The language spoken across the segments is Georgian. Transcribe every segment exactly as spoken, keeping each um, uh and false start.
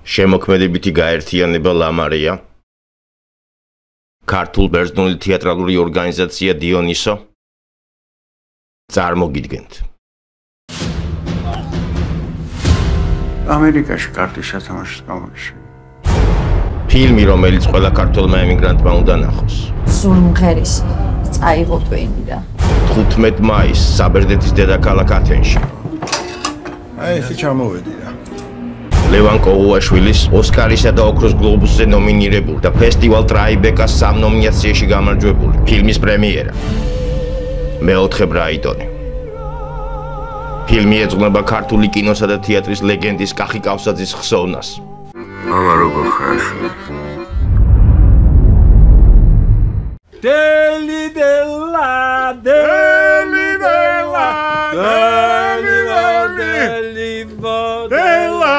შემოქმედებითი გაერთიანება ლამარია, ქართულ ბერძნული თეატრალური ორგანიზაცია დიონისო. წარმოგიდგენთ. ამერიკაში კარტის სათამაშოს გამოგიშვი. ფილმი, რომელიც ყველა ქართველმა ემიგრანტმა უნდა ნახოს. სულ მღერისი წაიღო ტვენი და თხუთმეტ მაისს საბერძნეთის დედაქალაქ ათენში. აი ესე ჩამოვედი რა. ლევან კოღუაშვილის ოსკარისა და ოქროს გლობუსზე ნომინირებული და ფესტივალ ტრაიბეკას სამ ნომინაციაში გამარჯვებული ფილმის პრემიერა. მეოთხე ბრაიტონი. ფილმი ეძღვნება ქართული კინოსა და თეატრის ლეგენდის კახი კავსაძის ხსოვნას. მამა როგორ ხარ? დელი დელა დელი დელა დელი დელი დელა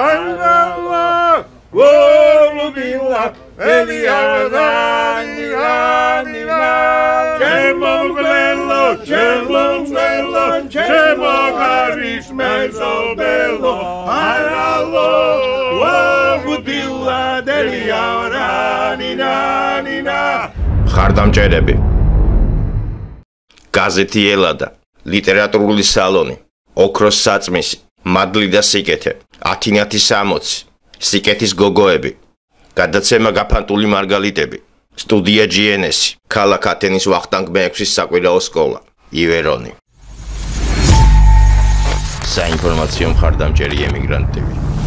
ვორბილა ელიადანი ანი ჩემოგლელო ჩემოგლელო ჩემოგარის მეზობელო არალო ვორბილა ელიადანი ანი ხარდამჭერები. გაზეთი ელადა, ლიტერატურული სალონი, ოქროს საწმისი, მადლი და სიკეთე, ათინათი სამოცი, სიკეთის გოგოები, გადაცემა გაფანტული მარგალიტები, სტუდია ჯიენესი, ქალაქ ათენის ვახტანგ მეექვსის საკვირაო სკოლა, ივერონი. საინფორმაციო მხარდამჭერი ემიგრანტები.